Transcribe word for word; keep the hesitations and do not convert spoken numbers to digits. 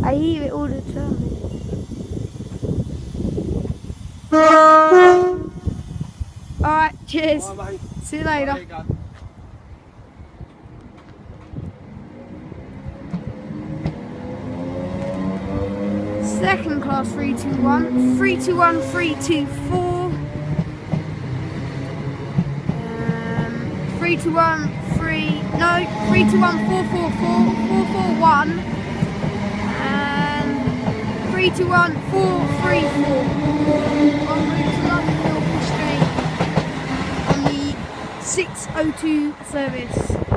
I hear it all the time. Alright, cheers. Bye, mate. See you later. Bye, God. Second class three two one, three two one, three two four, um, three two one, three, no, three two one, four four four, four four one, and three two one, four three four. En route to London Liverpool Street on the six oh two service.